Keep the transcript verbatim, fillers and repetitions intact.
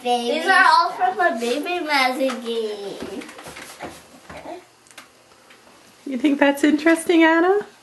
These are all from the baby magazine. You think that's interesting, Anna?